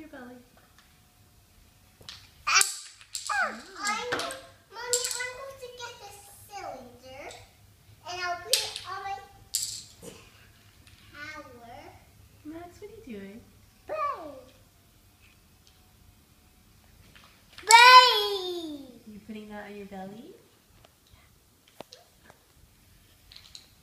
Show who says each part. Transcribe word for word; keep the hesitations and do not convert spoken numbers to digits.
Speaker 1: your belly.
Speaker 2: I'm, Mommy, I'm going to get the cylinder and I'll put it on my tower.
Speaker 1: Max, what are you doing?
Speaker 2: Play. Play.
Speaker 1: You're putting that on your belly?